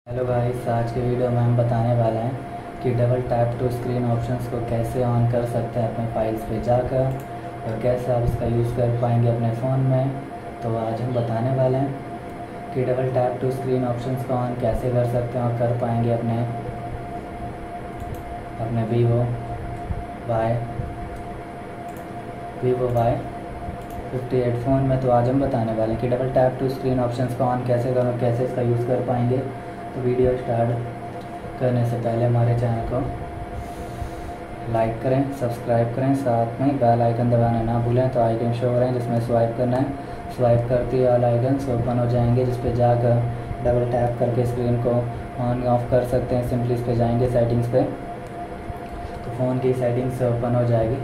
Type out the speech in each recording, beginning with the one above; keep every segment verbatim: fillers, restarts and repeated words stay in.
Hello guys, आज के video में हम बताने वाले हैं कि double tap to screen options को कैसे ऑन कर सकते हैं अपने फाइल्स पे जाकर और कैसे आप इसका यूज़ कर पाएंगे अपने फ़ोन में। तो आज हम बताने वाले हैं कि double tap to screen options को ऑन कैसे कर सकते हैं और कर पाएंगे अपने अपने Vivo Y Vivo Y fifty eight phone में। तो आज हम बताने वाले हैं कि double tap to screen options को ऑन कैसे करें और कैसे इसका यूज़ कर पाएंगे। तो वीडियो स्टार्ट करने से पहले हमारे चैनल को लाइक करें, सब्सक्राइब करें, साथ में बेल आइकन दबाना ना भूलें। तो आइकन शो हो रहे हैं जिसमें स्वाइप करना है, स्वाइप करते ही ऑल आइकन्स ओपन हो जाएंगे जिस पे जाकर डबल टैप करके स्क्रीन को ऑन ऑफ कर सकते हैं। सिंपली इस पे जाएंगे सेटिंग्स पे, तो फ़ोन की सेटिंग्स ओपन हो जाएगी।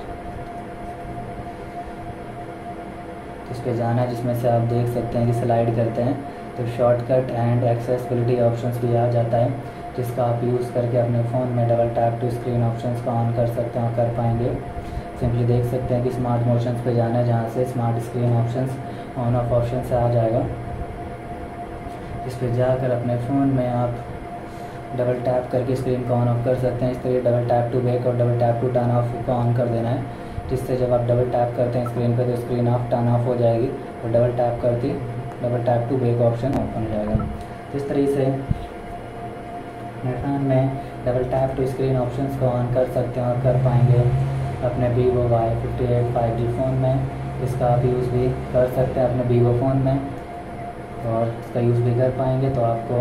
इस पे जाना है जिसमें से आप देख सकते हैं कि स्लाइड करते हैं तो शॉर्टकट एंड एक्सेसिबिलिटी ऑप्शंस भी आ जाता है, जिसका आप यूज़ करके अपने फ़ोन में double tap to screen options को ऑन कर सकते हैं और कर पाएंगे। सिंपली देख सकते हैं कि स्मार्ट मोशंस पे जाना है जहाँ से smart screen options on off option से आ जाएगा। इस पर जाकर अपने फ़ोन में आप डबल टैप करके स्क्रीन को ऑन ऑफ कर सकते हैं। इस तरह डबल टैप टू बैक और double tap to turn off को ऑन कर देना है, जिससे जब आप डबल टैप करते हैं स्क्रीन पे तो स्क्रीन ऑफ टर्न ऑफ हो जाएगी और डबल टैप करती double tap to back option open हो जाएगा। इस तरीके से अपने फ़ोन में double tap to screen options को ऑन कर सकते हैं और कर पाएंगे अपने Vivo Y fifty eight five G phone में। इसका आप यूज़ भी कर सकते हैं अपने वीवो फ़ोन में और इसका यूज़ भी कर पाएंगे। तो आपको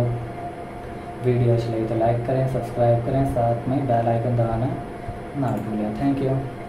वीडियो अच्छी लगी तो लाइक करें, सब्सक्राइब करें, साथ में बेल आइकन दबाना ना भूलें। Thank you.